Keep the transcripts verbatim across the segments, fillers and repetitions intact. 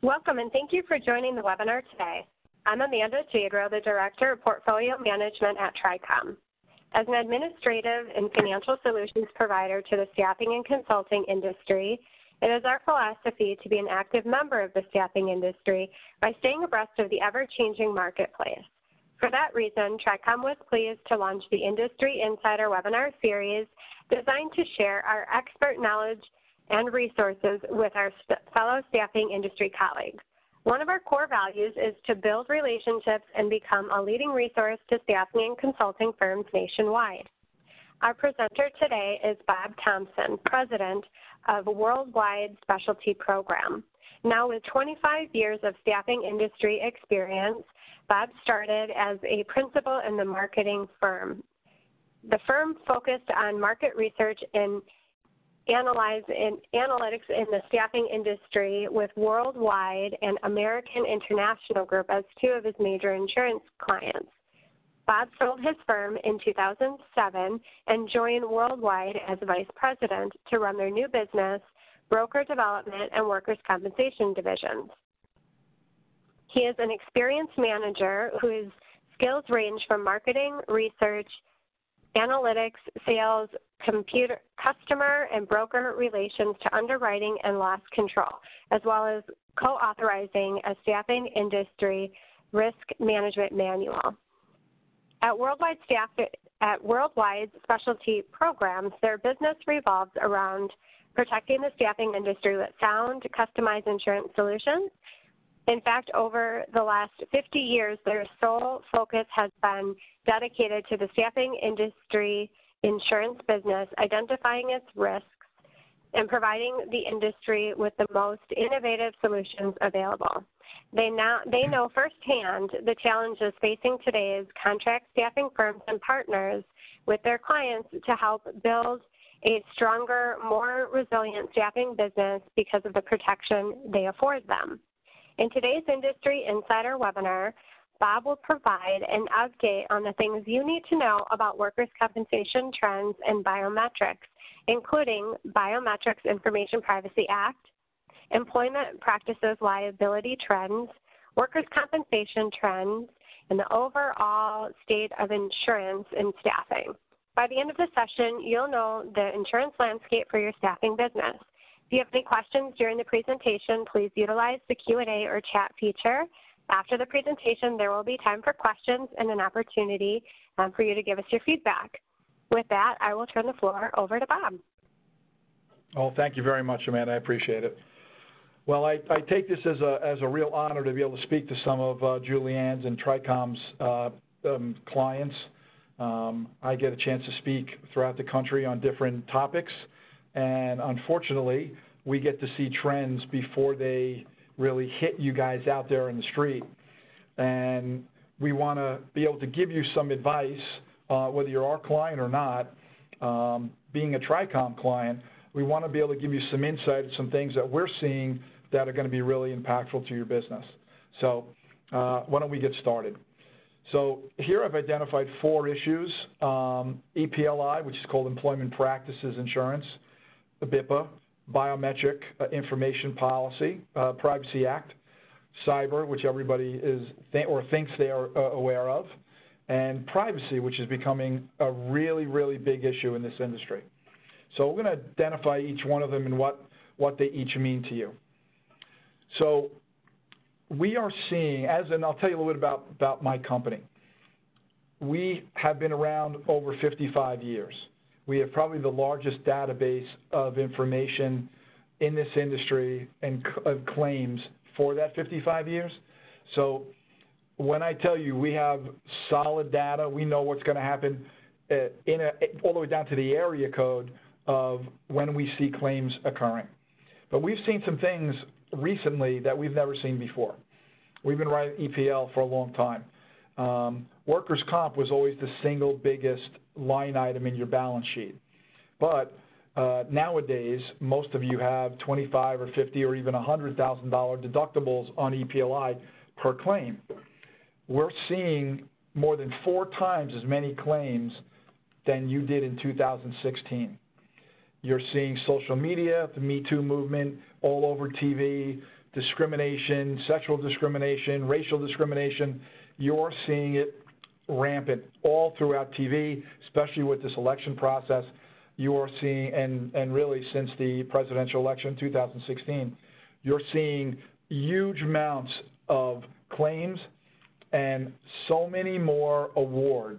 Welcome, and thank you for joining the webinar today. I'm Amanda Jadro, the Director of Portfolio Management at TRICOM. As an administrative and financial solutions provider to the staffing and consulting industry, it is our philosophy to be an active member of the staffing industry by staying abreast of the ever-changing marketplace. For that reason, TRICOM was pleased to launch the Industry Insider webinar series designed to share our expert knowledge and resources with our st- fellow staffing industry colleagues. One of our core values is to build relationships and become a leading resource to staffing and consulting firms nationwide. Our presenter today is Bob Thompson, President of Worldwide Specialty Program. Now with twenty-five years of staffing industry experience, Bob started as a principal in the marketing firm. The firm focused on market research and analyze in analytics in the staffing industry with Worldwide and American International Group as two of his major insurance clients. Bob sold his firm in two thousand seven and joined Worldwide as vice president to run their new business, broker development, and workers' compensation divisions. He is an experienced manager whose skills range from marketing, research, analytics, sales, computer, customer and broker relations to underwriting and loss control, as well as co-authorizing a staffing industry risk management manual. At Worldwide, Staff, at Worldwide Specialty Programs, their business revolves around protecting the staffing industry with sound, customized insurance solutions. In fact, over the last fifty years, their sole focus has been dedicated to the staffing industry insurance business, identifying its risks, and providing the industry with the most innovative solutions available. They, now, they know firsthand the challenges facing today's contract staffing firms and partners with their clients to help build a stronger, more resilient staffing business because of the protection they afford them. In today's Industry Insider webinar, Bob will provide an update on the things you need to know about workers' compensation trends and biometrics, including Biometrics Information Privacy Act, employment practices liability trends, workers' compensation trends, and the overall state of insurance and staffing. By the end of the session, you'll know the insurance landscape for your staffing business. If you have any questions during the presentation, please utilize the Q and A or chat feature. After the presentation, there will be time for questions and an opportunity um, for you to give us your feedback. With that, I will turn the floor over to Bob. Oh, thank you very much, Amanda. I appreciate it. Well, I, I take this as a, as a real honor to be able to speak to some of uh, Julianne's and TRICOM's uh, um, clients. Um, I get a chance to speak throughout the country on different topics, and unfortunately, we get to see trends before they really hit you guys out there in the street. And we want to be able to give you some advice, uh, whether you're our client or not. Um, being a TRICOM client, we want to be able to give you some insight, some things that we're seeing that are going to be really impactful to your business. So uh, why don't we get started? So here I've identified four issues, um, E P L I, which is called Employment Practices Insurance, the B I P A, Biometric uh, Information Policy, uh, Privacy Act, Cyber, which everybody is th or thinks they are uh, aware of, and privacy, which is becoming a really, really big issue in this industry. So we're going to identify each one of them and what, what they each mean to you. So we are seeing, as and I'll tell you a little bit about, about my company. We have been around over fifty-five years. We have probably the largest database of information in this industry and of claims for that fifty-five years. So when I tell you we have solid data, we know what's going to happen uh, in a, all the way down to the area code of when we see claims occurring. But we've seen some things recently that we've never seen before. We've been writing E P L for a long time. Um, workers' comp was always the single biggest line item in your balance sheet. But uh, nowadays, most of you have twenty-five or fifty or even one hundred thousand dollar deductibles on E P L I per claim. We're seeing more than four times as many claims than you did in two thousand sixteen. You're seeing social media, the Me Too movement, all over T V, discrimination, sexual discrimination, racial discrimination. You're seeing it rampant all throughout T V, especially with this election process. You are seeing, and, and really since the presidential election in two thousand sixteen, you're seeing huge amounts of claims and so many more awards.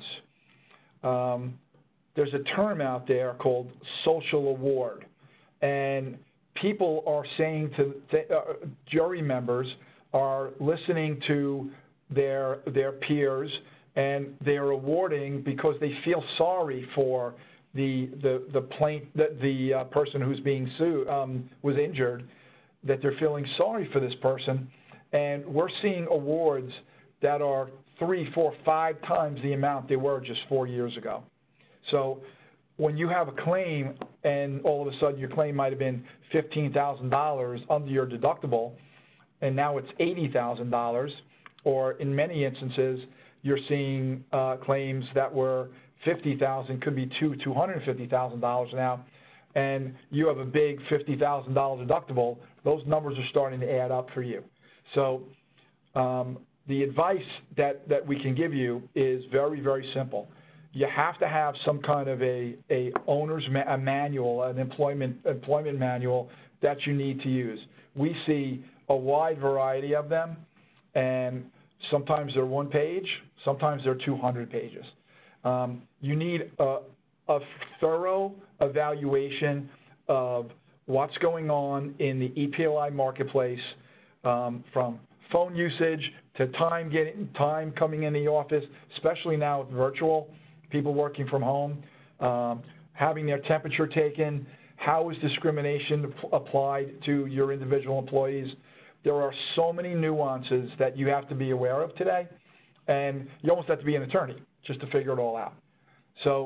Um, there's a term out there called social award, and people are saying to th- uh, jury members are listening to their their peers, and they're awarding because they feel sorry for the the the plaint the, the uh, person who's being sued um, was injured, that they're feeling sorry for this person, and we're seeing awards that are three, four, five times the amount they were just four years ago. So when you have a claim and all of a sudden your claim might have been fifteen thousand dollars under your deductible, and now it's eighty thousand dollars, or in many instances you're seeing uh, claims that were fifty thousand dollars, could be two, two hundred fifty thousand dollars now, and you have a big fifty thousand dollars deductible, those numbers are starting to add up for you. So um, the advice that, that we can give you is very, very simple. You have to have some kind of a, a owner's ma- a manual, an employment employment manual that you need to use. We see a wide variety of them, and sometimes they're one page, sometimes they're two hundred pages. Um, you need a, a thorough evaluation of what's going on in the E P L I marketplace, um, from phone usage to time getting time coming in the office, especially now with virtual, people working from home, um, having their temperature taken. How is discrimination applied to your individual employees? There are so many nuances that you have to be aware of today, and you almost have to be an attorney just to figure it all out. So,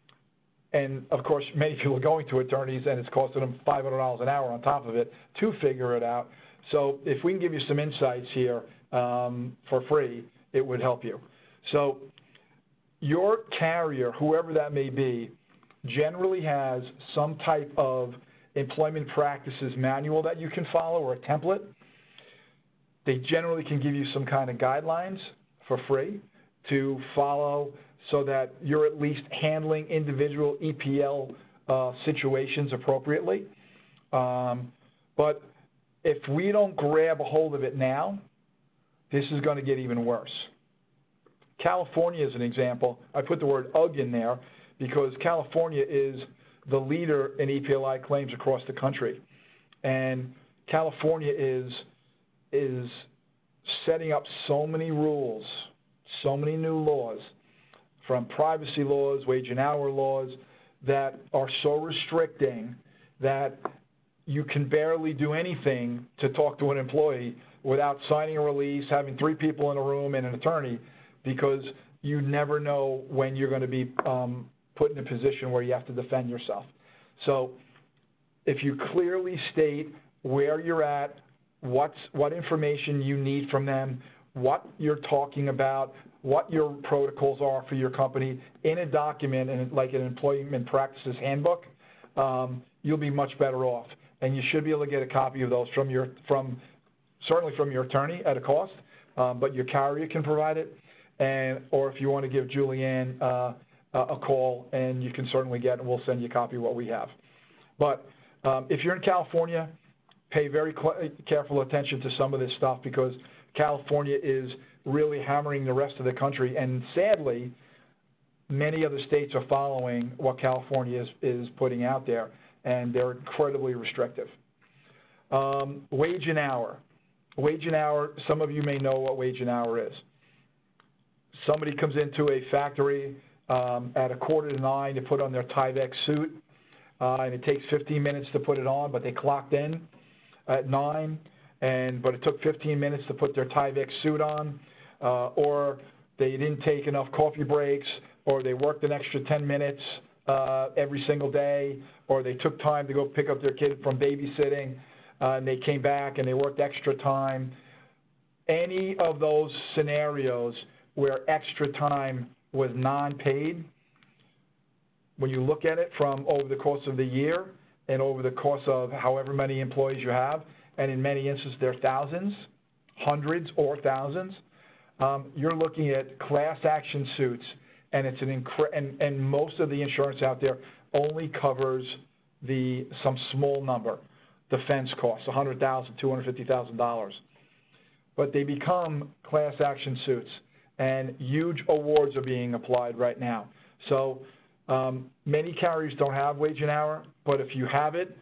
and of course, many people are going to attorneys, and it's costing them five hundred dollars an hour on top of it to figure it out. So if we can give you some insights here um, for free, it would help you. So your carrier, whoever that may be, generally has some type of employment practices manual that you can follow, or a template. They generally can give you some kind of guidelines for free to follow so that you're at least handling individual E P L uh, situations appropriately. Um, but if we don't grab a hold of it now, this is going to get even worse. California is an example. I put the word U G in there because California is the leader in E P L I claims across the country. And California is, is setting up so many rules, so many new laws, from privacy laws, wage and hour laws, that are so restricting that you can barely do anything to talk to an employee without signing a release, having three people in a room and an attorney, because you never know when you're going to be um, put in a position where you have to defend yourself. So if you clearly state where you're at, what's, what information you need from them, what you're talking about, what your protocols are for your company in a document, and like an employment practices handbook, um, you'll be much better off. And you should be able to get a copy of those from your, from certainly from your attorney at a cost, um, but your carrier can provide it. And or if you want to give Julianne uh, a call, and you can certainly get, and we'll send you a copy of what we have. But um, if you're in California, pay very careful attention to some of this stuff, because California is really hammering the rest of the country, and sadly, many other states are following what California is, is putting out there, and they're incredibly restrictive. Um, wage and hour. Wage and hour, some of you may know what wage and hour is. Somebody comes into a factory um, at a quarter to nine to put on their Tyvek suit, uh, and it takes fifteen minutes to put it on, but they clocked in at nine, and but it took fifteen minutes to put their Tyvek suit on, uh, or they didn't take enough coffee breaks, or they worked an extra ten minutes uh, every single day, or they took time to go pick up their kid from babysitting, uh, and they came back and they worked extra time. Any of those scenarios where extra time was non-paid, when you look at it from over the course of the year and over the course of however many employees you have, and in many instances they're thousands, hundreds or thousands, um, you're looking at class action suits, and it's an incre- and, and most of the insurance out there only covers the some small number, defense costs, one hundred thousand dollars, two hundred fifty thousand dollars. But they become class action suits, and huge awards are being applied right now. So um, many carriers don't have wage and hour, but if you have it,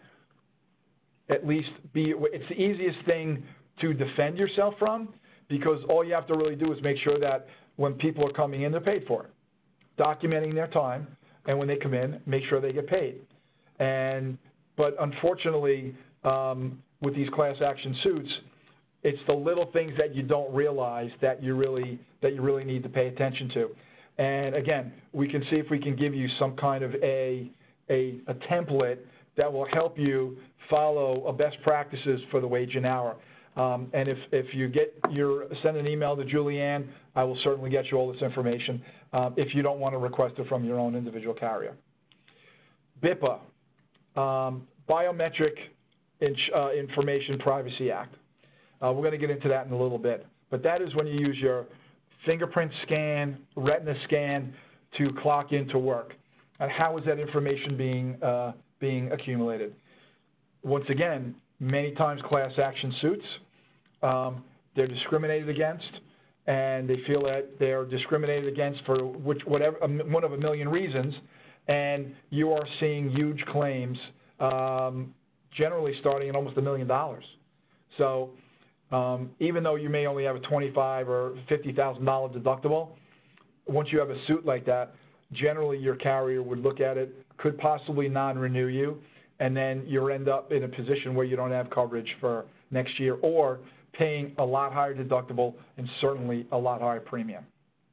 at least be, it's the easiest thing to defend yourself from, because all you have to really do is make sure that when people are coming in, they're paid for it, documenting their time, and when they come in, make sure they get paid. And but unfortunately, um, with these class action suits, it's the little things that you don't realize that you really that you really need to pay attention to. And again, we can see if we can give you some kind of a a, a template that will help you follow a best practices for the wage and hour. Um, and if, if you get your send an email to Julianne, I will certainly get you all this information um, if you don't want to request it from your own individual carrier. B I P A, um, Biometric in, uh, Information Privacy Act. Uh, we're going to get into that in a little bit. But that is when you use your fingerprint scan, retina scan to clock into work. And how is that information being, uh, being accumulated? Once again, many times class action suits, um, they're discriminated against, and they feel that they're discriminated against for which, whatever, one of a million reasons, and you are seeing huge claims, um, generally starting at almost a million dollars. So um, even though you may only have a twenty-five thousand dollars or fifty thousand dollars deductible, once you have a suit like that, generally your carrier would look at it, could possibly non-renew you, and then you end up in a position where you don't have coverage for next year, or paying a lot higher deductible and certainly a lot higher premium.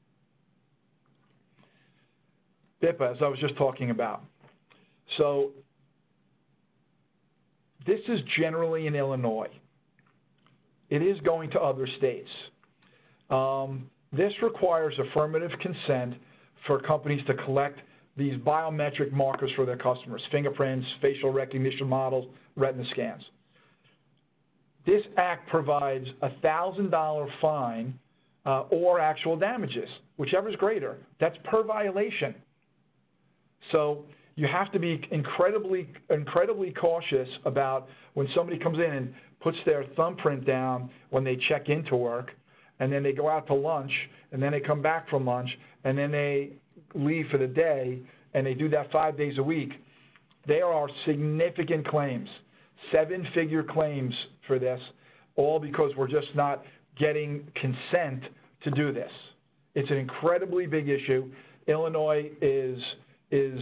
B I P A, as I was just talking about. So this is generally in Illinois. It is going to other states. Um, this requires affirmative consent for companies to collect these biometric markers for their customers, fingerprints, facial recognition models, retina scans. This act provides a one thousand dollar fine uh, or actual damages, whichever is greater. That's per violation. So you have to be incredibly, incredibly cautious about when somebody comes in and puts their thumbprint down when they check into work, and then they go out to lunch, and then they come back from lunch, and then they leave for the day, and they do that five days a week. There are significant claims, seven-figure claims for this, all because we're just not getting consent to do this. It's an incredibly big issue. Illinois is is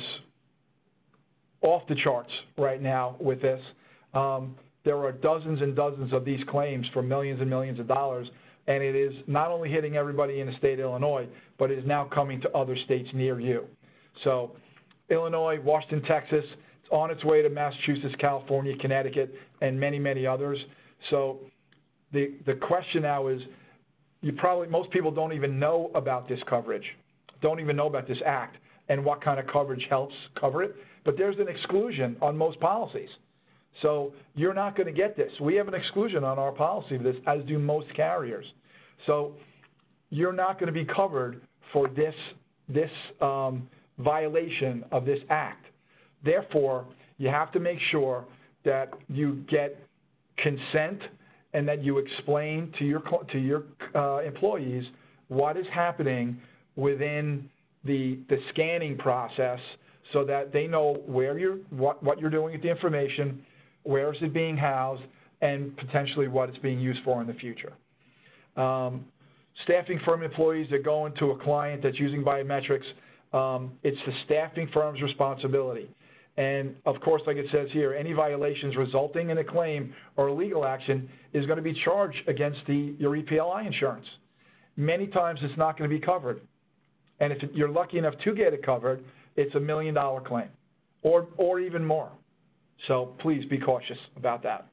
off the charts right now with this. Um, there are dozens and dozens of these claims for millions and millions of dollars, and it is not only hitting everybody in the state of Illinois, but it is now coming to other states near you. So Illinois, Washington, Texas, it's on its way to Massachusetts, California, Connecticut, and many, many others. So the, the question now is, you probably, most people don't even know about this coverage, don't even know about this act and what kind of coverage helps cover it. But there's an exclusion on most policies. So you're not going to get this. We have an exclusion on our policy for this, as do most carriers. So you're not going to be covered for this, this um, violation of this act. Therefore, you have to make sure that you get consent and that you explain to your, to your uh, employees what is happening within the, the scanning process, so that they know where you're, what, what you're doing with the information, where is it being housed, and potentially what it's being used for in the future. Um, staffing firm employees that go into a client that's using biometrics, um, it's the staffing firm's responsibility. And of course, like it says here, any violations resulting in a claim or a legal action is going to be charged against the, your E P L I insurance. Many times it's not going to be covered. And if you're lucky enough to get it covered, it's a million dollar claim, or, or even more. So please be cautious about that.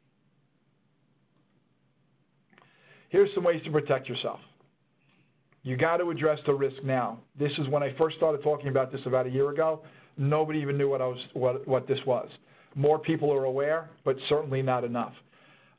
Here's some ways to protect yourself. You got to address the risk now. This is when I first started talking about this about a year ago. Nobody even knew what, I was, what, what this was. More people are aware, but certainly not enough.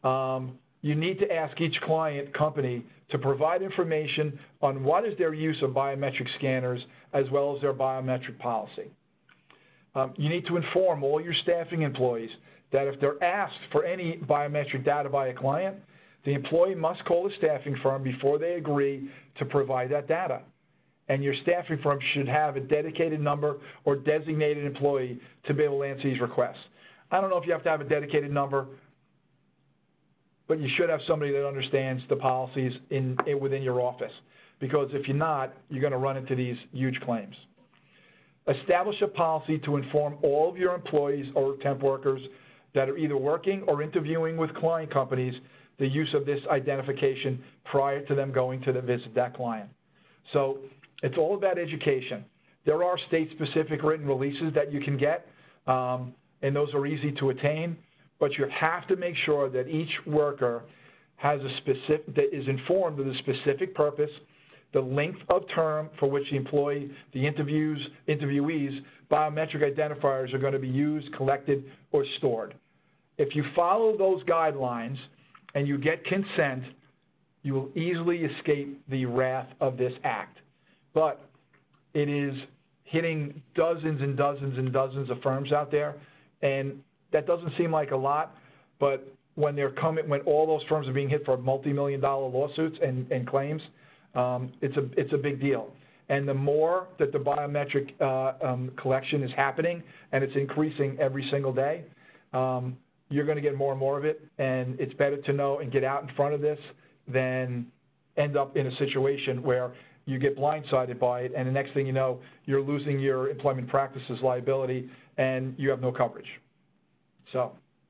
Um, you need to ask each client company to provide information on what is their use of biometric scanners as well as their biometric policy. Um, you need to inform all your staffing employees that if they're asked for any biometric data by a client, the employee must call the staffing firm before they agree to provide that data. And your staffing firm should have a dedicated number or designated employee to be able to answer these requests. I don't know if you have to have a dedicated number, but you should have somebody that understands the policies in, in within your office. Because if you're not, you're going to run into these huge claims. Establish a policy to inform all of your employees or temp workers that are either working or interviewing with client companies the use of this identification prior to them going to the visit that client. So it's all about education. There are state-specific written releases that you can get, um, and those are easy to attain, but you have to make sure that each worker has a specific, that is informed of the specific purpose, the length of term for which the employee, the interviews, interviewees' biometric identifiers are going to be used, collected, or stored. If you follow those guidelines and you get consent, you will easily escape the wrath of this act. But it is hitting dozens and dozens and dozens of firms out there, and that doesn't seem like a lot, but when they're coming, when all those firms are being hit for multi-million dollar lawsuits and, and claims, um, it's a it's a big deal. And the more that the biometric uh, um, collection is happening, and it's increasing every single day, um, you're going to get more and more of it. And it's better to know and get out in front of this than end up in a situation where you get blindsided by it, and the next thing you know, you're losing your employment practices liability, and you have no coverage. So,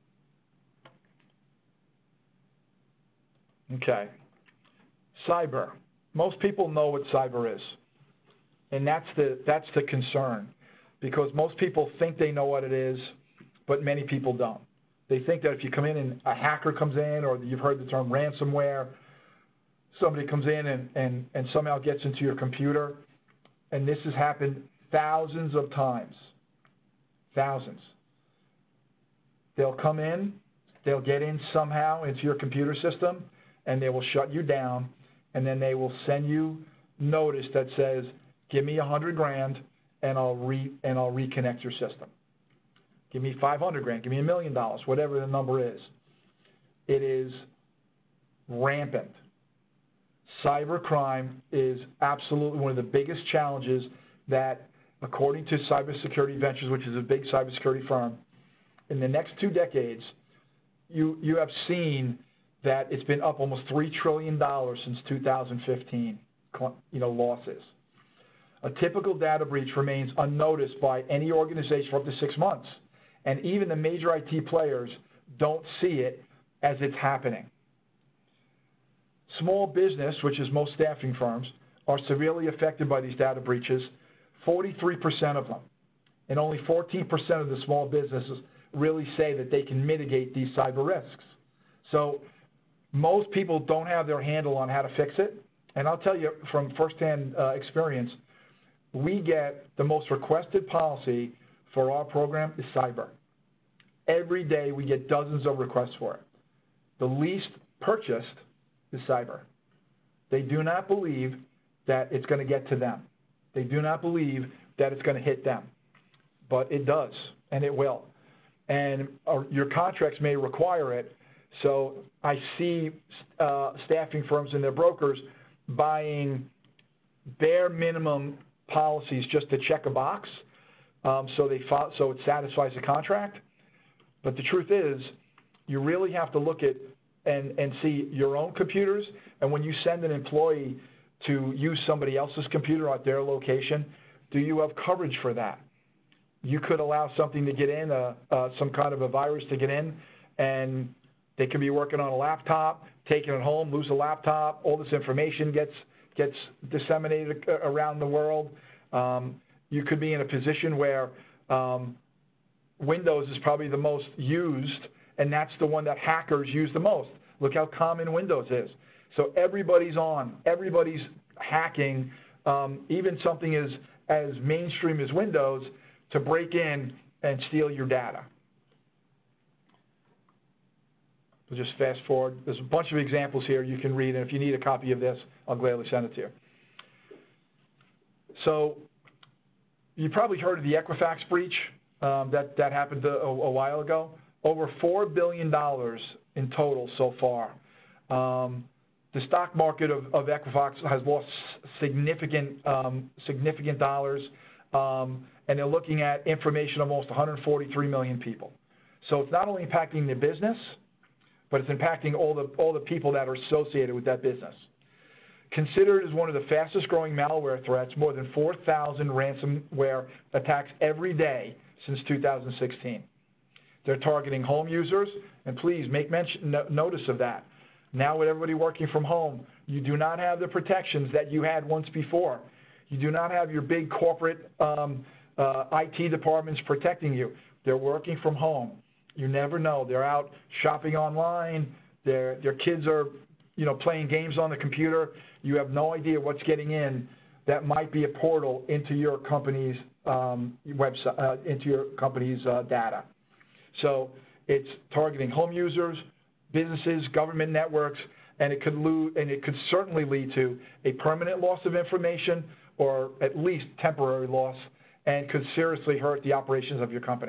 okay. Cyber. Most people know what cyber is, and that's the, that's the concern, because most people think they know what it is, but many people don't. They think that if you come in and a hacker comes in, or you've heard the term ransomware, somebody comes in and, and, and somehow gets into your computer, and this has happened thousands of times, thousands. They'll come in, they'll get in somehow into your computer system, and they will shut you down, and then they will send you notice that says, give me a hundred grand, and I'll re and I'll reconnect your system. Give me five hundred grand, give me a million dollars, whatever the number is. It is rampant. Cybercrime is absolutely one of the biggest challenges that, according to Cybersecurity Ventures, which is a big cybersecurity firm, in the next two decades, you, you have seen that it's been up almost three trillion dollars since two thousand fifteen, you know, losses. A typical data breach remains unnoticed by any organization for up to six months, and even the major I T players don't see it as it's happening. Small business, which is most staffing firms, are severely affected by these data breaches, forty-three percent of them. And only fourteen percent of the small businesses really say that they can mitigate these cyber risks. So most people don't have their handle on how to fix it. And I'll tell you from firsthand uh, experience, we get the most requested policy for our program is cyber. Every day we get dozens of requests for it. The least purchased is cyber. They do not believe that it's going to get to them. They do not believe that it's going to hit them. But it does, and it will. And uh, your contracts may require it. So I see uh, staffing firms and their brokers buying bare minimum policies just to check a box, um, so they fo- so it satisfies the contract. But the truth is, you really have to look at and, and see your own computers, and when you send an employee to use somebody else's computer at their location, do you have coverage for that? You could allow something to get in, uh, uh, some kind of a virus to get in, and they could be working on a laptop, taking it home, lose a laptop, all this information gets gets disseminated around the world. Um, you could be in a position where um, Windows is probably the most used, and that's the one that hackers use the most. Look how common Windows is. So everybody's on, everybody's hacking, um, even something as, as mainstream as Windows, to break in and steal your data. We'll just fast forward. There's a bunch of examples here you can read, and if you need a copy of this, I'll gladly send it to you. So you probably heard of the Equifax breach um, that, that happened a, a while ago. Over four billion dollars in total so far. Um, the stock market of, of Equifax has lost significant, um, significant dollars, um, and they're looking at information of almost one hundred forty-three million people. So it's not only impacting the business, but it's impacting all the, all the people that are associated with that business. Considered as one of the fastest growing malware threats, more than four thousand ransomware attacks every day since two thousand sixteen. They're targeting home users, and please make mention, no, notice of that. Now with everybody working from home, you do not have the protections that you had once before. You do not have your big corporate um, uh, I T departments protecting you. They're working from home. You never know. They're out shopping online. Their their kids are, you know, playing games on the computer. You have no idea what's getting in. That might be a portal into your company's um, website, uh, into your company's uh, data. So it's targeting home users, businesses, government networks, and it could lose, and it could certainly lead to a permanent loss of information, or at least temporary loss, and could seriously hurt the operations of your company.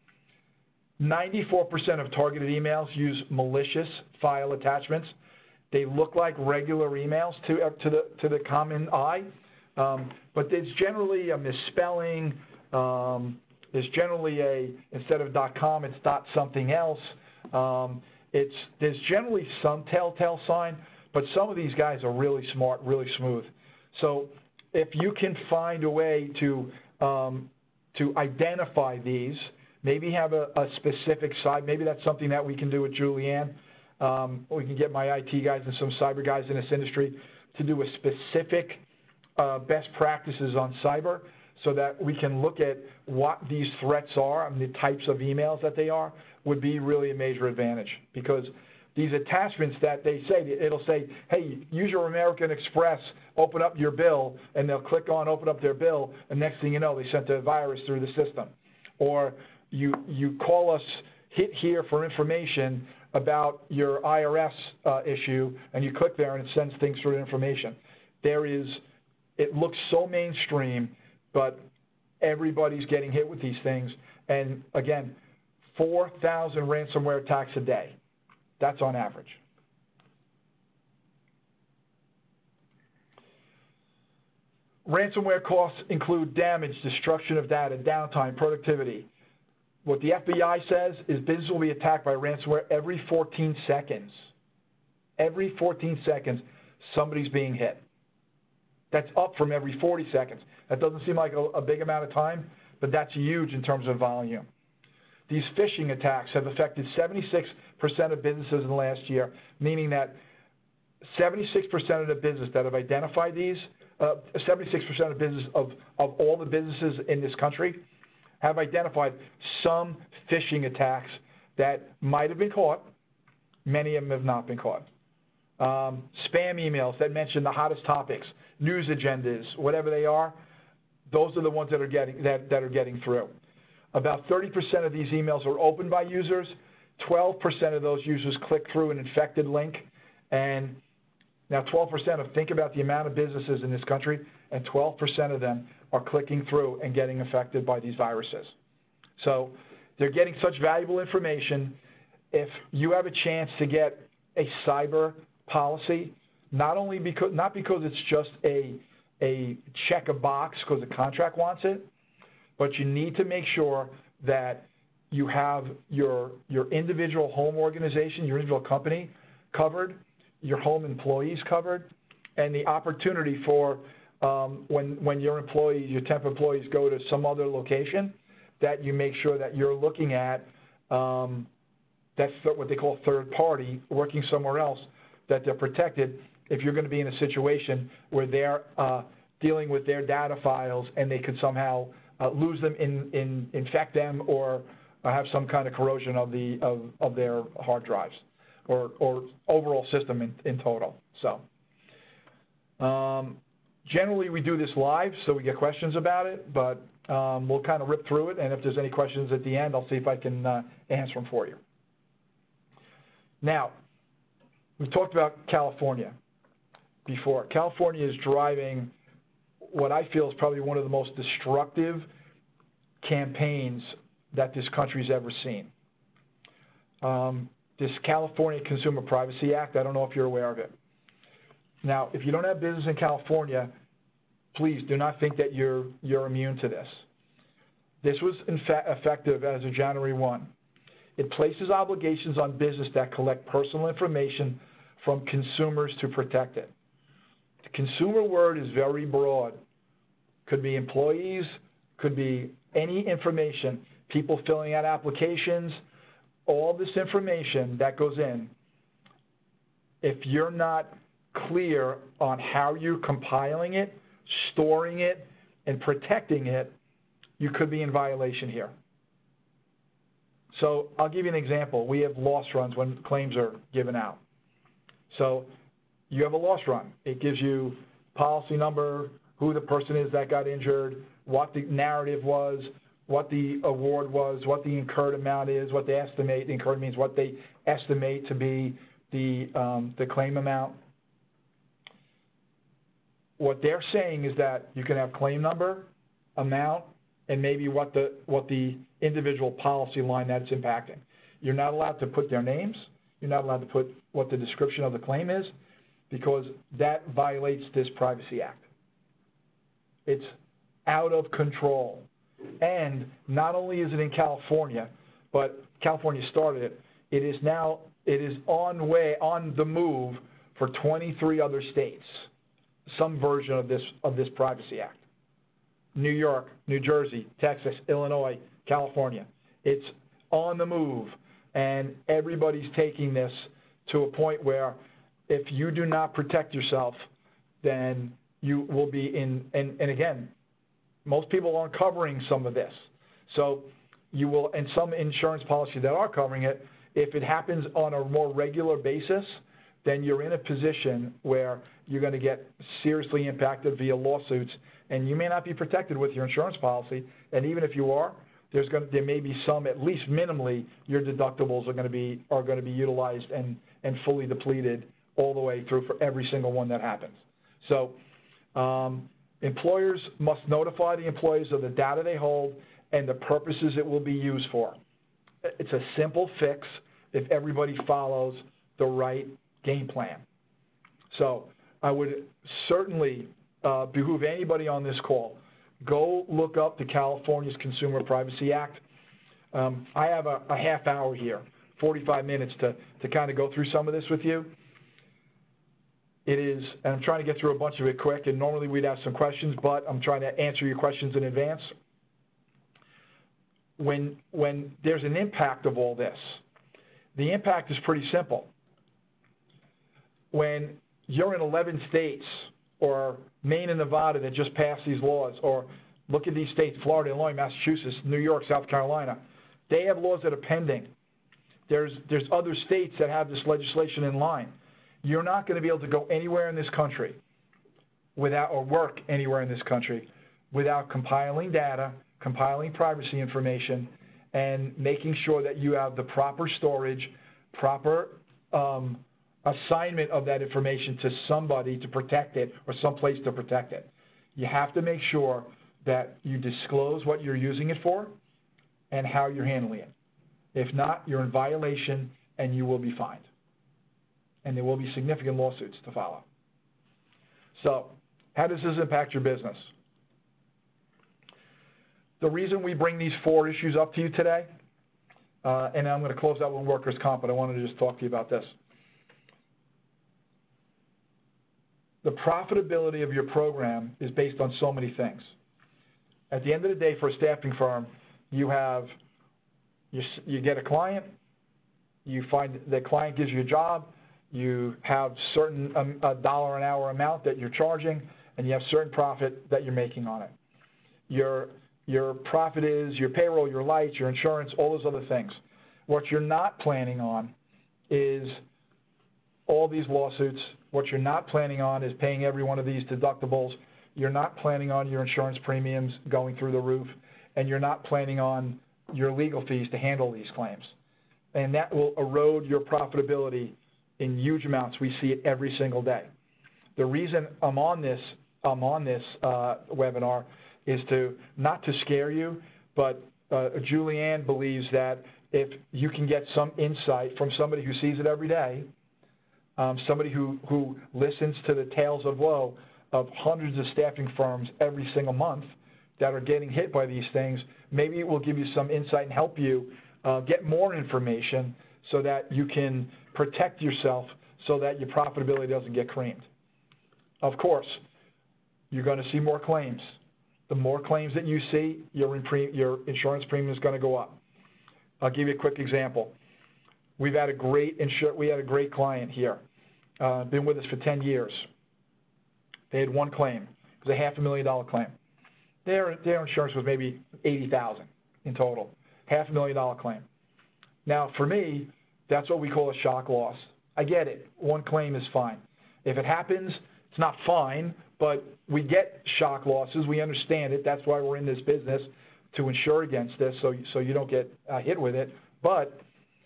ninety-four percent of targeted emails use malicious file attachments. They look like regular emails to, uh, to, the, to the common eye, um, but there's generally a misspelling. Um, there's generally a, instead of .com, it's .something else. Um, it's, there's generally some telltale sign, but some of these guys are really smart, really smooth. So if you can find a way to, um, to identify these, maybe have a, a specific side, maybe that's something that we can do with Julianne. Um, we can get my I T guys and some cyber guys in this industry to do a specific uh, best practices on cyber so that we can look at what these threats are and the types of emails that they are would be really a major advantage, because these attachments that they say, it'll say, hey, use your American Express, open up your bill, and they'll click on open up their bill, and next thing you know, they sent a virus through the system. Or you, you call us, hit here for information about your I R S uh, issue, and you click there and it sends things through the information. There is, it looks so mainstream, but everybody's getting hit with these things. And again, four thousand ransomware attacks a day. That's on average. Ransomware costs include damage, destruction of data, downtime, productivity. What the F B I says is business will be attacked by ransomware every fourteen seconds. Every fourteen seconds, somebody's being hit. That's up from every forty seconds. That doesn't seem like a, a big amount of time, but that's huge in terms of volume. These phishing attacks have affected seventy-six percent of businesses in the last year, meaning that seventy-six percent of the business that have identified these, uh, seventy-six percent of business of, of all the businesses in this country have identified some phishing attacks that might have been caught. Many of them have not been caught. Um, spam emails that mention the hottest topics, news agendas, whatever they are, those are the ones that are getting, that, that are getting through. About thirty percent of these emails are opened by users. twelve percent of those users click through an infected link. And now twelve percent of, think about the amount of businesses in this country, and twelve percent of them are clicking through and getting affected by these viruses. So they're getting such valuable information. If you have a chance to get a cyber policy, not only because, not because it's just a, a check a box because the contract wants it, but you need to make sure that you have your, your individual home organization, your individual company covered, your home employees covered, and the opportunity for um, when, when your employees, your temp employees go to some other location, that you make sure that you're looking at um, that's what they call third party, working somewhere else, that they're protected if you're going to be in a situation where they're uh, dealing with their data files and they could somehow uh, lose them, in, in, infect them, or uh, have some kind of corrosion of, the, of, of their hard drives or, or overall system in, in total. So um, generally we do this live, so we get questions about it, but um, we'll kind of rip through it, and if there's any questions at the end, I'll see if I can uh, answer them for you. Now, we talked about California before. California is driving what I feel is probably one of the most destructive campaigns that this country's ever seen. Um, this California Consumer Privacy Act, I don't know if you're aware of it. Now, if you don't have business in California, please do not think that you're, you're immune to this. This was in fact effective as of January first. It places obligations on business that collect personal information from consumers to protect it. The consumer word is very broad. Could be employees, could be any information, people filling out applications, all this information that goes in. If you're not clear on how you're compiling it, storing it, and protecting it, you could be in violation here. So I'll give you an example. We have loss runs when claims are given out. So you have a loss run. It gives you policy number, who the person is that got injured, what the narrative was, what the award was, what the incurred amount is, what they estimate. The incurred means what they estimate to be the, um, the claim amount. What they're saying is that you can have claim number, amount, and maybe what the, what the individual policy line that it's impacting. You're not allowed to put their names. You're not allowed to put what the description of the claim is, because that violates this Privacy Act. It's out of control. And not only is it in California, but California started it, it is now, it is on way, on the move for twenty-three other states, some version of this, of this Privacy Act. New York, New Jersey, Texas, Illinois, California. It's on the move, and everybody's taking this to a point where if you do not protect yourself, then you will be in, and, and again, most people aren't covering some of this. So you will, and some insurance policies that are covering it, if it happens on a more regular basis, then you're in a position where you're going to get seriously impacted via lawsuits, and you may not be protected with your insurance policy. And even if you are, there's going to, there may be some, at least minimally, your deductibles are going to be are going to be utilized and and fully depleted all the way through for every single one that happens. So um, employers must notify the employees of the data they hold and the purposes it will be used for. It's a simple fix if everybody follows the right game plan. So I would certainly uh, behoove anybody on this call, go look up the California's Consumer Privacy Act. Um, I have a, a half hour here, forty-five minutes to, to kind of go through some of this with you. It is, and I'm trying to get through a bunch of it quick, and normally we'd have some questions, but I'm trying to answer your questions in advance. When, when there's an impact of all this, the impact is pretty simple. When you're in eleven states, or Maine and Nevada that just passed these laws, or look at these states, Florida, Illinois, Massachusetts, New York, South Carolina, they have laws that are pending. There's, there's other states that have this legislation in line. You're not going to be able to go anywhere in this country without, or work anywhere in this country without compiling data, compiling privacy information, and making sure that you have the proper storage, proper um, assignment of that information to somebody to protect it or someplace to protect it. You have to make sure that you disclose what you're using it for and how you're handling it. If not, you're in violation and you will be fined. And there will be significant lawsuits to follow. So, how does this impact your business? The reason we bring these four issues up to you today, uh, and I'm going to close out with workers' comp, but I wanted to just talk to you about this. The profitability of your program is based on so many things. At the end of the day, for a staffing firm, you have, you, you get a client, you find the client gives you a job, you have certain um, a dollar an hour amount that you're charging, and you have certain profit that you're making on it. Your, your profit is your payroll, your lights, your insurance, all those other things. What you're not planning on is all these lawsuits. What you're not planning on is paying every one of these deductibles. You're not planning on your insurance premiums going through the roof, and you're not planning on your legal fees to handle these claims. and that will erode your profitability in huge amounts. We see it every single day. The reason I'm on this, I'm on this uh, webinar is to not to scare you, but uh, Julianne believes that if you can get some insight from somebody who sees it every day, um, somebody who, who listens to the tales of woe of hundreds of staffing firms every single month that are getting hit by these things, maybe it will give you some insight and help you uh, get more information so that you can protect yourself so that your profitability doesn't get creamed. Of course, you're going to see more claims. The more claims that you see, your, your insurance premium is going to go up. I'll give you a quick example. We've had a great insur we had a great client here, uh, been with us for ten years. They had one claim. It was a half a million dollar claim. Their, their insurance was maybe eighty thousand dollars in total, half a million dollar claim. Now, for me, that's what we call a shock loss. I get it. One claim is fine. If it happens, it's not fine, but we get shock losses. We understand it. That's why we're in this business, to insure against this, so, so you don't get uh, hit with it. But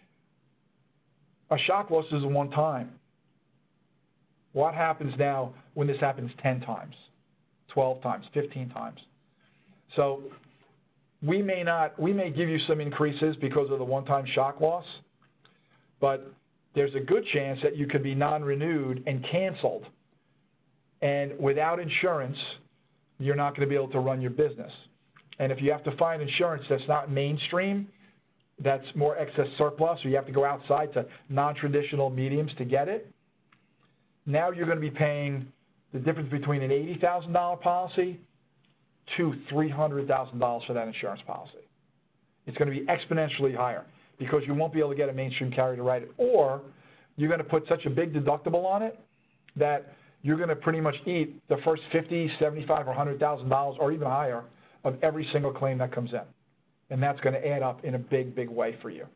a shock loss is a one time. What happens now when this happens ten times, twelve times, fifteen times? So we may not, we may give you some increases because of the one-time shock loss, but there's a good chance that you could be non-renewed and canceled. And without insurance, you're not going to be able to run your business. And if you have to find insurance that's not mainstream, that's more excess surplus, or you have to go outside to non-traditional mediums to get it, now you're going to be paying the difference between an eighty thousand dollar policy to three hundred thousand dollars for that insurance policy. It's going to be exponentially higher because you won't be able to get a mainstream carrier to write it, or you're going to put such a big deductible on it that you're going to pretty much eat the first fifty, seventy-five, or one hundred thousand dollars or even higher of every single claim that comes in. And that's going to add up in a big, big way for you.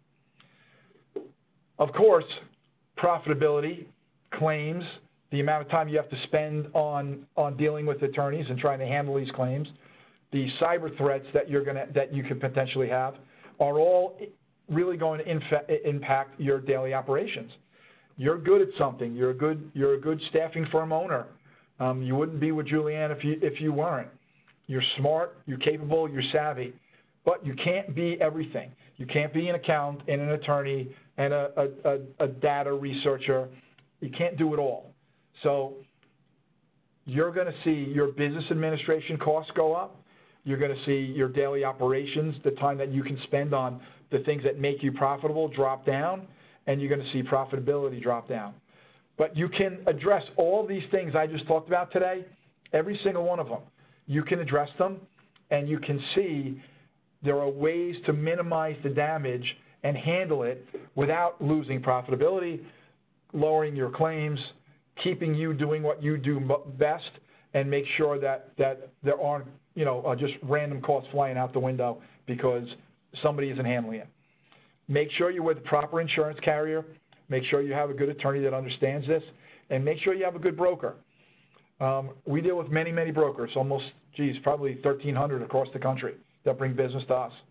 Of course, profitability, claims, the amount of time you have to spend on, on dealing with attorneys and trying to handle these claims, the cyber threats that you're going to, that you could potentially have, are all really going to infa- impact your daily operations. You're good at something. You're a good, you're a good staffing firm owner. Um, you wouldn't be with Julianne if you, if you weren't. You're smart, you're capable, you're savvy, but you can't be everything. You can't be an accountant and an attorney and a, a, a, a data researcher. You can't do it all. So you're going to see your business administration costs go up. You're going to see your daily operations, the time that you can spend on the things that make you profitable, drop down, and you're going to see profitability drop down. But you can address all these things I just talked about today, every single one of them. You can address them, and you can see there are ways to minimize the damage and handle it without losing profitability, lowering your claims, keeping you doing what you do best, and make sure that, that there aren't, you know, uh, just random costs flying out the window because somebody isn't handling it. Make sure you're with the proper insurance carrier. Make sure you have a good attorney that understands this, and make sure you have a good broker. Um, we deal with many, many brokers, almost, geez, probably thirteen hundred across the country that bring business to us.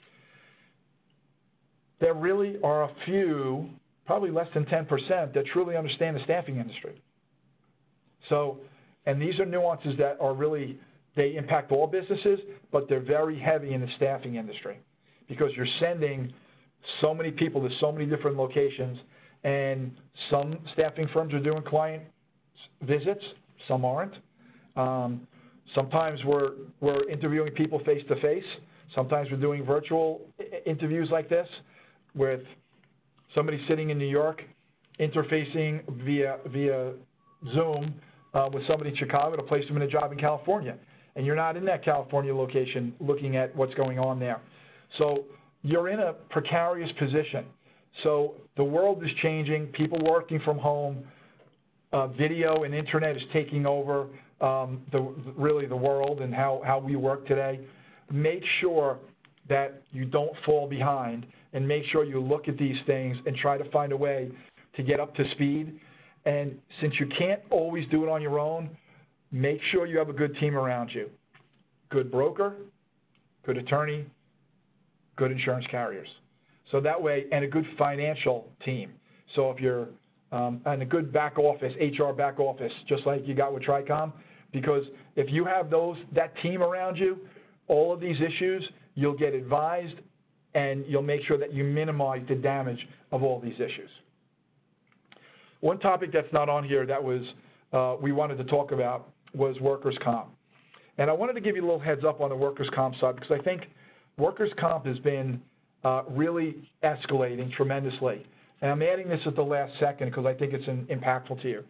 There really are a few, probably less than ten percent, that truly understand the staffing industry. So, and these are nuances that are really, they impact all businesses, but they're very heavy in the staffing industry because you're sending so many people to so many different locations, and some staffing firms are doing client visits, some aren't. Um, sometimes we're, we're interviewing people face-to-face. Sometimes we're doing virtual interviews like this with somebody sitting in New York interfacing via, via Zoom uh, with somebody in Chicago to place them in a job in California. And you're not in that California location looking at what's going on there. So you're in a precarious position. So the world is changing. People working from home. Uh, video and internet is taking over um, the, really the world and how, how we work today. Make sure that you don't fall behind, and make sure you look at these things and try to find a way to get up to speed. And since you can't always do it on your own, make sure you have a good team around you. Good broker, good attorney, good insurance carriers. So that way, and a good financial team. So if you're, um, and a good back office, H R back office, just like you got with TRICOM, because if you have those, that team around you, all of these issues, you'll get advised and you'll make sure that you minimize the damage of all these issues. One topic that's not on here that was, uh, we wanted to talk about was workers' comp. And I wanted to give you a little heads up on the workers' comp side because I think workers' comp has been uh, really escalating tremendously. And I'm adding this at the last second because I think it's an, impactful to you.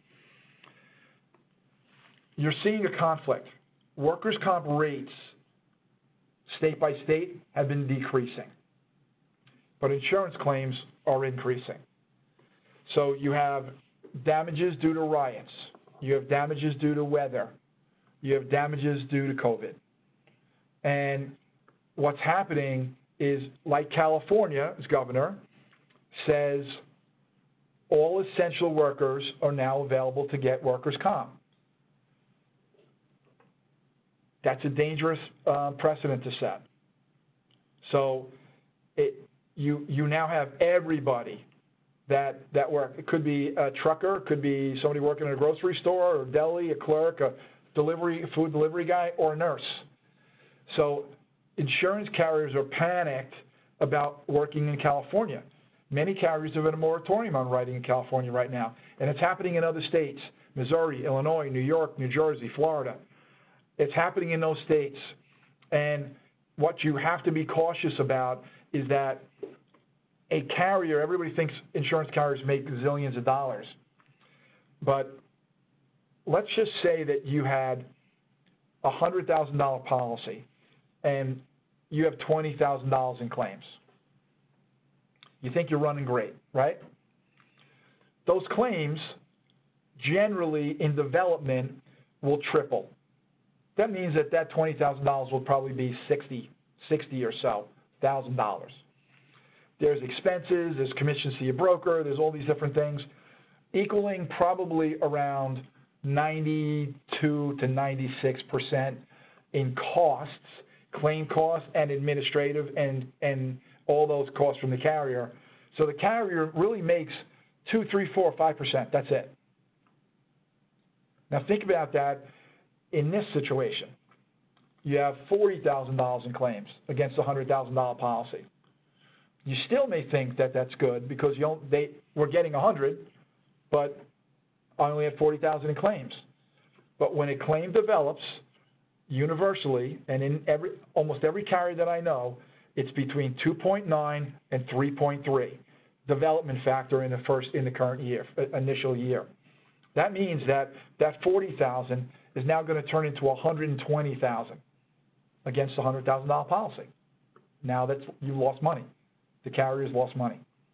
You're seeing a conflict. Workers' comp rates, state by state, have been decreasing, but insurance claims are increasing. So you have damages due to riots, you have damages due to weather, you have damages due to COVID. And what's happening is, like California's governor says, all essential workers are now available to get workers' comp. That's a dangerous uh, precedent to set. So it, you, you now have everybody that, that work. It could be a trucker, it could be somebody working in a grocery store or a deli, a clerk, a delivery, food delivery guy, or a nurse. So insurance carriers are panicked about working in California. Many carriers have in a moratorium on writing in California right now, and it's happening in other states, Missouri, Illinois, New York, New Jersey, Florida. It's happening in those states. And what you have to be cautious about is that a carrier, everybody thinks insurance carriers make zillions of dollars. But let's just say that you had a one hundred thousand dollar policy and you have twenty thousand dollars in claims. You think you're running great, right? Those claims generally in development will triple. That means that that twenty thousand dollars will probably be sixty, sixty or so thousand dollars. There's expenses, there's commissions to your broker, there's all these different things, equaling probably around ninety-two to ninety-six percent in costs, claim costs and administrative and, and all those costs from the carrier. So the carrier really makes two, three, four, five percent. That's it. Now think about that in this situation. You have forty thousand dollars in claims against a one hundred thousand dollar policy. You still may think that that's good because you don't, they were getting one hundred, but I only had forty thousand in claims. But when a claim develops universally, and in every almost every carrier that I know, it's between two point nine and three point three development factor in the first in the current year, initial year. That means that that forty thousand is now going to turn into one hundred twenty thousand against a one hundred thousand dollar policy. Now that's you lost money. The carriers lost money.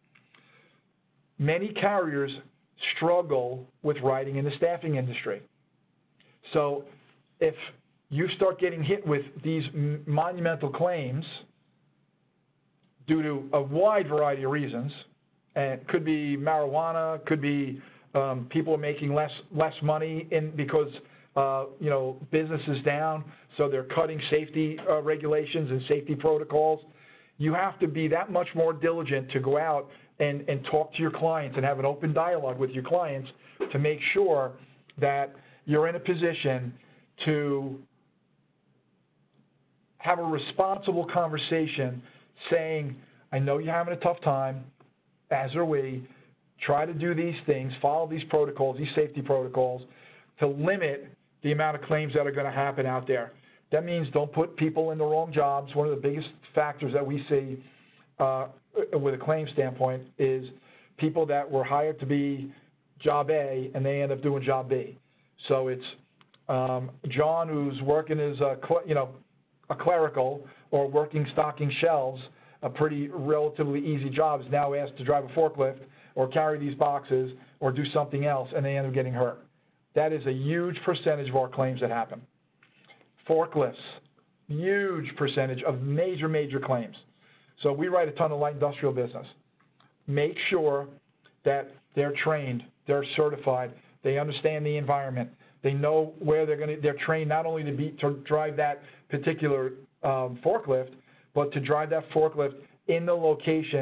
Many carriers struggle with writing in the staffing industry. So if you start getting hit with these monumental claims due to a wide variety of reasons, and it could be marijuana, could be um, people are making less less money in because uh, you know business is down, so they're cutting safety uh, regulations and safety protocols. You have to be that much more diligent to go out and, and talk to your clients and have an open dialogue with your clients to make sure that you're in a position to have a responsible conversation saying, I know you're having a tough time, as are we. Try to do these things, follow these protocols, these safety protocols, to limit the amount of claims that are going to happen out there. That means don't put people in the wrong jobs. One of the biggest factors that we see uh, with a claim standpoint is people that were hired to be job A and they end up doing job B. So it's um, John who's working as a, you know, a clerical or working stocking shelves, a pretty relatively easy job, is now asked to drive a forklift or carry these boxes or do something else, and they end up getting hurt. That is a huge percentage of our claims that happen. Forklifts, huge percentage of major, major claims. So we write a ton of light industrial business. Make sure that they're trained, they're certified, they understand the environment, they know where they're going to, they're trained not only to be to drive that particular um, forklift, but to drive that forklift in the location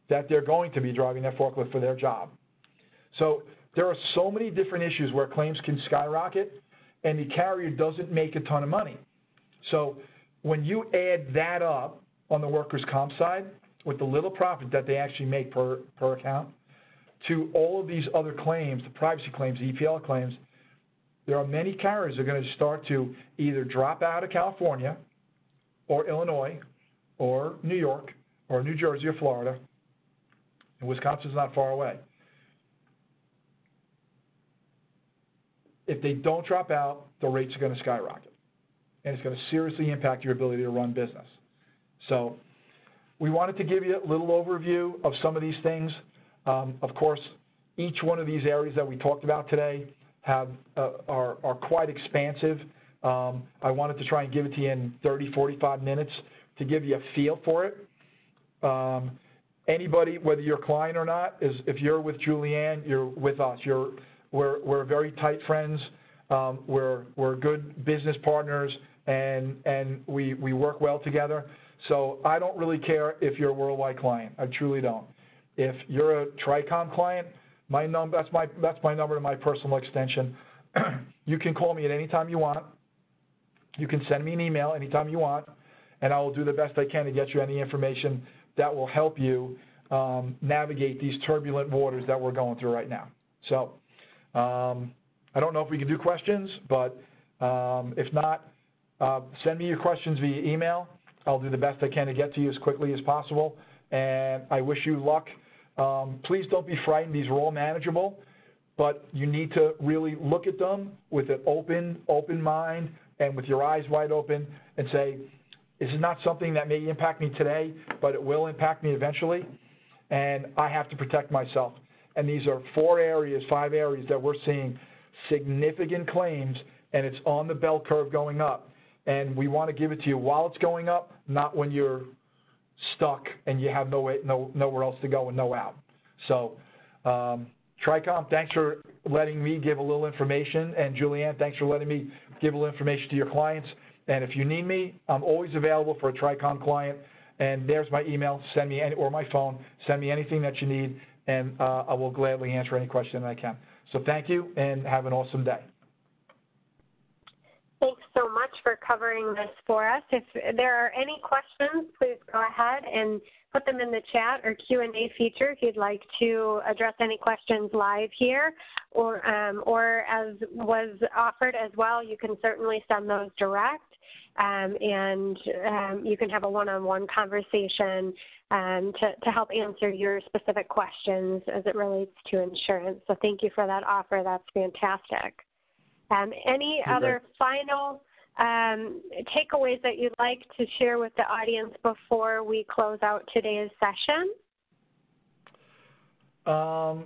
that they're going to be driving that forklift for their job. So there are so many different issues where claims can skyrocket, and the carrier doesn't make a ton of money. So when you add that up on the workers' comp side, with the little profit that they actually make per, per account, to all of these other claims, the privacy claims, the E P L claims, there are many carriers that are going to start to either drop out of California or Illinois or New York or New Jersey or Florida, and Wisconsin's not far away. If they don't drop out, the rates are going to skyrocket, and it's going to seriously impact your ability to run business. So we wanted to give you a little overview of some of these things. Um, of course, each one of these areas that we talked about today have uh, are, are quite expansive. Um, I wanted to try and give it to you in thirty, forty-five minutes to give you a feel for it. Um, anybody, whether you're a client or not, is if you're with Julianne, you're with us. You're, we're, we're very tight friends. Um, we're, we're good business partners, and, and we, we work well together. So I don't really care if you're a worldwide client. I truly don't. If you're a TRICOM client, my num that's my that's my number to my personal extension. You can call me at any time you want. You can send me an email anytime you want, and I will do the best I can to get you any information that will help you um, navigate these turbulent waters that we're going through right now. So um, I don't know if we can do questions, but um, if not, uh, send me your questions via email. I'll do the best I can to get to you as quickly as possible, and I wish you luck. Um, please don't be frightened. These are all manageable, but you need to really look at them with an open, open mind and with your eyes wide open and say, this is not something that may impact me today, but it will impact me eventually, and I have to protect myself. And these are four areas, five areas that we're seeing significant claims, and it's on the bell curve going up. And we want to give it to you while it's going up, not when you're stuck and you have no way, no, nowhere else to go and no out. So, um, TRICOM, thanks for letting me give a little information, and Julianne, thanks for letting me give a little information to your clients. And if you need me, I'm always available for a TRICOM client. And there's my email. Send me any, or my phone. Send me anything that you need, and uh, I will gladly answer any question that I can. So thank you, and have an awesome day. Thanks so much for covering this for us. If there are any questions, please go ahead and put them in the chat or Q and A feature if you'd like to address any questions live here, or, um, or as was offered as well, you can certainly send those direct, um, and um, you can have a one-on-one conversation um, to, to help answer your specific questions as it relates to insurance. So thank you for that offer. That's fantastic. Um, any You're other great. final um, takeaways that you'd like to share with the audience before we close out today's session? Um,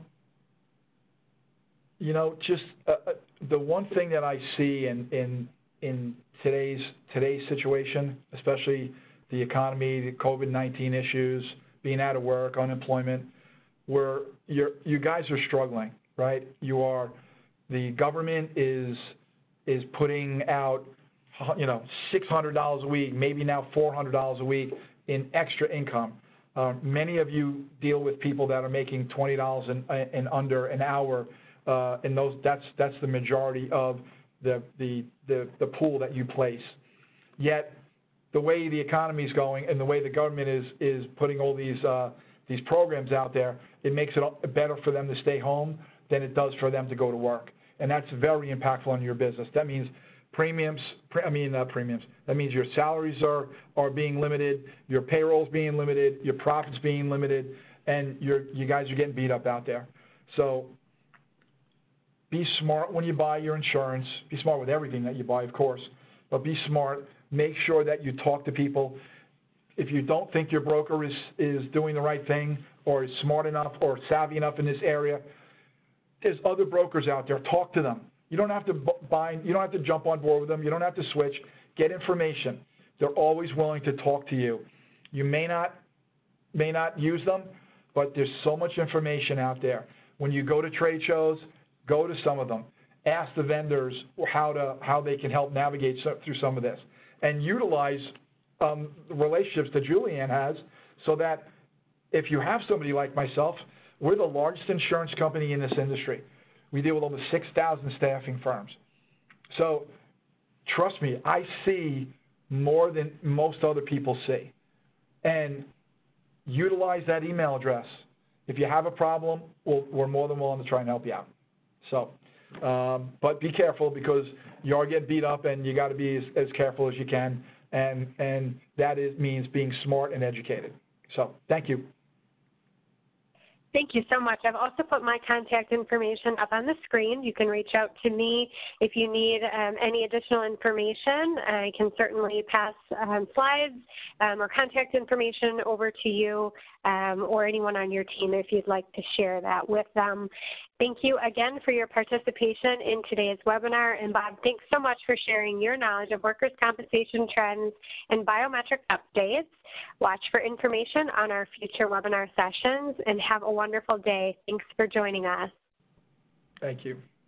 you know, just uh, the one thing that I see in in in today's today's situation, especially the economy, the COVID nineteen issues, being out of work, unemployment, where you're, you guys are struggling, right? You are. The government is is putting out, you know, six hundred dollars a week, maybe now four hundred dollars a week in extra income. Uh, many of you deal with people that are making twenty dollars and, and under an hour, uh, and those that's that's the majority of the, the the the pool that you place. Yet, the way the economy is going and the way the government is is putting all these uh, these programs out there, it makes it better for them to stay home than it does for them to go to work. And that's very impactful on your business. That means premiums, pre I mean uh, premiums, that means your salaries are, are being limited, your payroll's being limited, your profits being limited, and you're, you guys are getting beat up out there. So be smart when you buy your insurance. Be smart with everything that you buy, of course, but be smart. Make sure that you talk to people. If you don't think your broker is, is doing the right thing or is smart enough or savvy enough in this area, there's other brokers out there. Talk to them. You don't have to buy. You don't have to jump on board with them. You don't have to switch. Get information. They're always willing to talk to you. You may not may not use them, but there's so much information out there. When you go to trade shows, go to some of them. Ask the vendors how to how they can help navigate through some of this, and utilize um, the relationships that Julianne has, so that if you have somebody like myself, we're the largest insurance company in this industry. We deal with almost six thousand staffing firms. So trust me, I see more than most other people see. And utilize that email address. If you have a problem, we'll, we're more than willing to try and help you out. So, um, but be careful because you are getting beat up, and you got to be as, as careful as you can, and and that is, means being smart and educated. So, thank you. Thank you so much. I've also put my contact information up on the screen. You can reach out to me if you need um, any additional information. I can certainly pass um, slides um, or contact information over to you um, or anyone on your team if you'd like to share that with them. Thank you again for your participation in today's webinar. And Bob, thanks so much for sharing your knowledge of workers' compensation trends and biometric updates. Watch for information on our future webinar sessions, and have a wonderful day. Thanks for joining us. Thank you.